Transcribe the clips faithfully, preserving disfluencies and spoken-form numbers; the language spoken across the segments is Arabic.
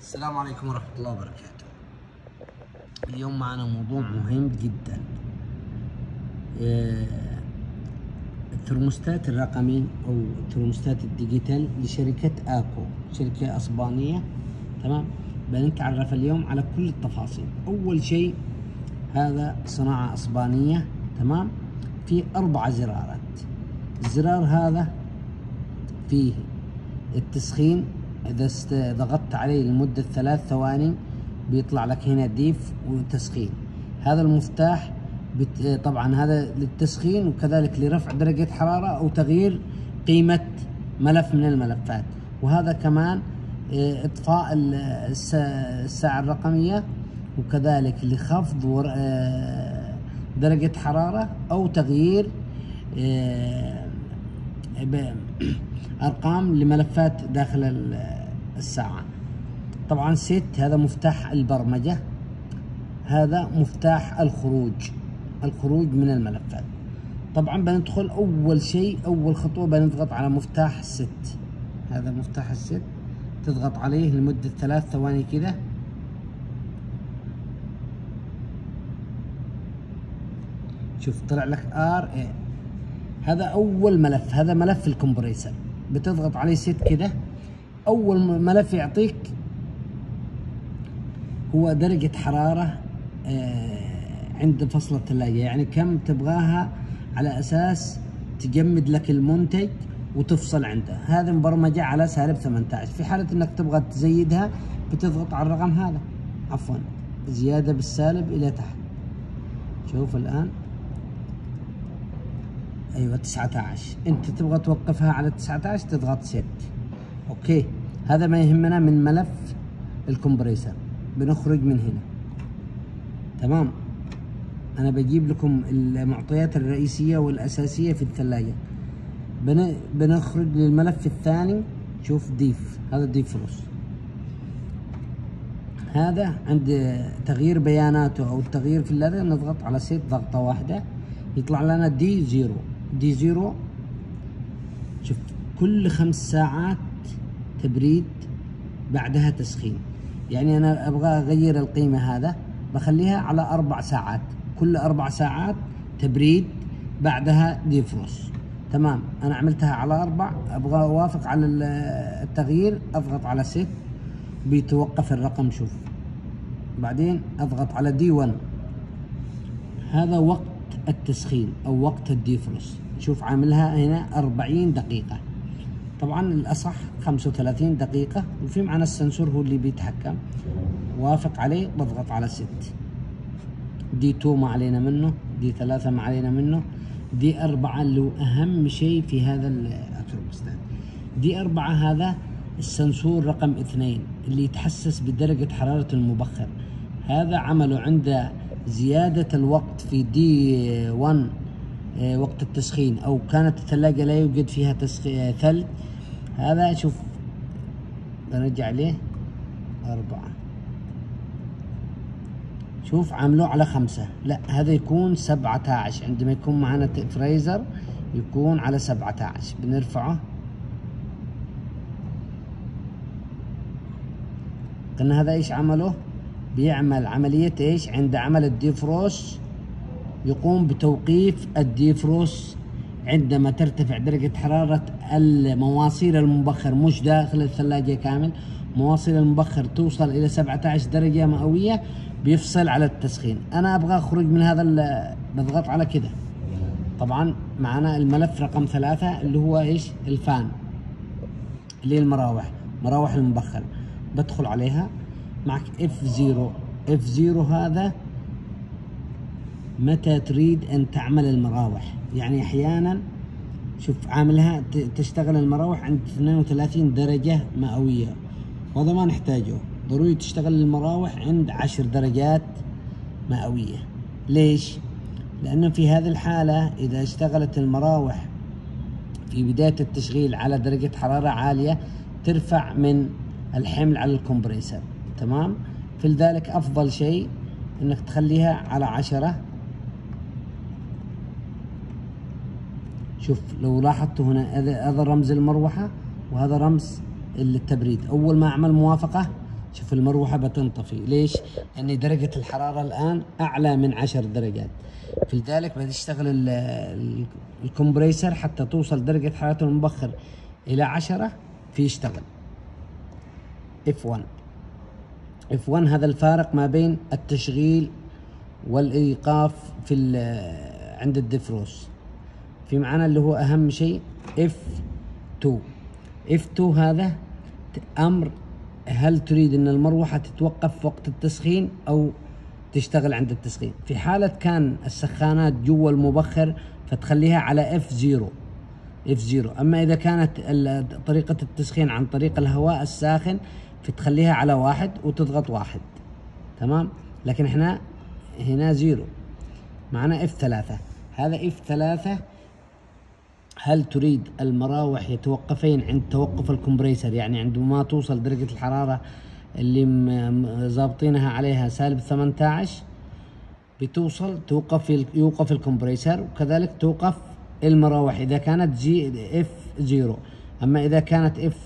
السلام عليكم ورحمة الله وبركاته. اليوم معنا موضوع مهم جدا، الترموستات الرقمي أو الترموستات الديجيتال لشركة آكو، شركة أسبانية. تمام، بنتعرف اليوم على كل التفاصيل. أول شيء هذا صناعة أسبانية، تمام، في أربع زرارات. الزرار هذا فيه التسخين، إذا ضغطت عليه لمدة ثلاث ثواني بيطلع لك هنا ديف وتسخين. هذا المفتاح بت... طبعا هذا للتسخين وكذلك لرفع درجة حرارة أو تغيير قيمة ملف من الملفات. وهذا كمان إطفاء الساعة الرقمية، وكذلك لخفض ور... درجة حرارة أو تغيير أرقام لملفات داخل الساعة. طبعا ست هذا مفتاح البرمجة، هذا مفتاح الخروج الخروج من الملفات. طبعا بندخل أول شيء أول خطوة بنضغط على مفتاح الست. هذا مفتاح الست، تضغط عليه لمدة ثلاث ثواني كذا. شوف طلع لك ار اي، هذا أول ملف، هذا ملف الكمبريسر. بتضغط عليه ست كده. أول ملف يعطيك هو درجة حرارة عند فصل الثلاجة، يعني كم تبغاها على أساس تجمد لك المنتج وتفصل عنده. هذا مبرمجة على سالب ثمانية عشر. في حالة إنك تبغى تزيدها بتضغط على الرقم هذا، عفوا زيادة بالسالب إلى تحت. شوف الآن ايوه تسعة عشر، انت تبغى توقفها على تسعة عشر تضغط ست. اوكي، هذا ما يهمنا من ملف الكمبريسر. بنخرج من هنا. تمام، انا بجيب لكم المعطيات الرئيسية والاساسية في الثلاجة. بن... بنخرج للملف الثاني. شوف ديف، هذا ديفروس. هذا عند تغيير بياناته او التغيير في اللذة نضغط على ست ضغطة واحدة يطلع لنا دي زيرو. دي زيرو شوف كل خمس ساعات تبريد بعدها تسخين. يعني انا ابغى اغير القيمة هذا بخليها على اربع ساعات، كل اربع ساعات تبريد بعدها ديفروس. تمام، انا عملتها على اربع، ابغى اوافق على التغيير اضغط على ست بيتوقف الرقم. شوف بعدين اضغط على دي واحد، هذا وقت التسخين او وقت الديفروس. شوف عاملها هنا أربعين دقيقة، طبعا الاصح خمسة وثلاثين دقيقة. وفي معنا السنسور هو اللي بيتحكم. وافق عليه بضغط على ست. دي اتنين ما علينا منه، دي ثلاثة ما علينا منه، دي أربعة اللي هو أهم شيء في هذا الترموستات. دي أربعة هذا السنسور رقم اثنين اللي يتحسس بدرجة حرارة المبخر. هذا عمله عند زيادة الوقت في دي واحد وقت التسخين، أو كانت الثلاجة لا يوجد فيها ثلج. هذا شوف بنرجع عليه أربعة. شوف عاملوه على خمسة، لا هذا يكون سبعة عشر. عندما يكون معنا فريزر يكون على سبعة عشر. بنرفعه. قلنا هذا ايش عمله؟ بيعمل عملية ايش؟ عند عمل الديفروس يقوم بتوقيف الديفروس عندما ترتفع درجة حرارة المواصيل المبخر، مش داخل الثلاجة كامل، مواصيل المبخر توصل إلى سبعة عشر درجة مئوية بيفصل على التسخين. أنا أبغى أخرج من هذا، بضغط على كده. طبعا معنا الملف رقم ثلاثة اللي هو إيش؟ الفان اللي هي المراوح، مراوح المبخر. بدخل عليها معك اف صفر. اف صفر هذا متى تريد أن تعمل المراوح، يعني أحيانا شوف عاملها تشتغل المراوح عند اثنين وثلاثين درجة مئوية، وهذا ما نحتاجه. ضروري تشتغل المراوح عند عشر درجات مئوية. ليش؟ لأنه في هذه الحالة إذا اشتغلت المراوح في بداية التشغيل على درجة حرارة عالية ترفع من الحمل على الكمبريسر. تمام، في ذلك أفضل شيء إنك تخليها على عشرة. شوف لو لاحظتوا هنا هذا رمز المروحة وهذا رمز التبريد. أول ما أعمل موافقة شوف المروحة بتنطفي. ليش؟ لأن درجة الحرارة الآن أعلى من عشر درجات، فلذلك بتشتغل الكمبريسر حتى توصل درجة حرارة المبخر إلى عشرة فيشتغل. إف واحد إف واحد هذا الفارق ما بين التشغيل والإيقاف في عند الدفروس. في معنا اللي هو أهم شيء إف اثنين. إف اثنين هذا أمر هل تريد أن المروحة تتوقف وقت التسخين أو تشتغل عند التسخين. في حالة كان السخانات جوا المبخر فتخليها على إف صفر إف صفر. أما إذا كانت طريقة التسخين عن طريق الهواء الساخن فتخليها على واحد وتضغط واحد. تمام. لكن احنا هنا زيرو، معنا إف ثلاثة. هذا إف ثلاثة هل تريد المراوح يتوقفين عند توقف الكمبريسر، يعني عندما توصل درجة الحرارة اللي ضابطينها عليها سالب ثمانية عشر بتوصل توقف يوقف الكمبريسر، وكذلك توقف المراوح إذا كانت جي إف صفر. أما إذا كانت إف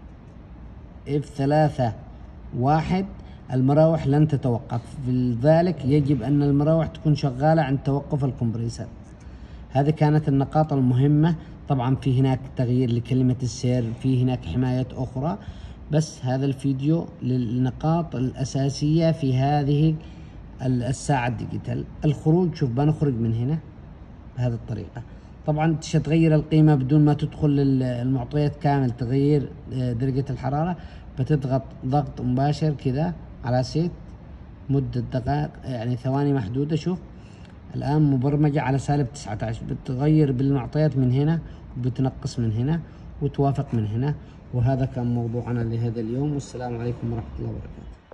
إف ثلاثة واحد المراوح لن تتوقف، لذلك يجب أن المراوح تكون شغالة عند توقف الكمبريسر. هذه كانت النقاط المهمة. طبعا في هناك تغيير لكلمة السير، في هناك حمايات أخرى، بس هذا الفيديو للنقاط الأساسية في هذه الساعة الديجيتال. الخروج، شوف بنخرج من هنا بهذه الطريقة. طبعا تغير القيمة بدون ما تدخل المعطيات كامل، تغيير درجة الحرارة بتضغط ضغط مباشر كذا على سيت مدة دقائق، يعني ثواني محدودة. شوف الآن مبرمجة على سالب تسعة عشر، بتغير بالمعطيات من هنا وبتنقص من هنا وتوافق من هنا. وهذا كان موضوعنا لهذا اليوم، والسلام عليكم ورحمة الله وبركاته.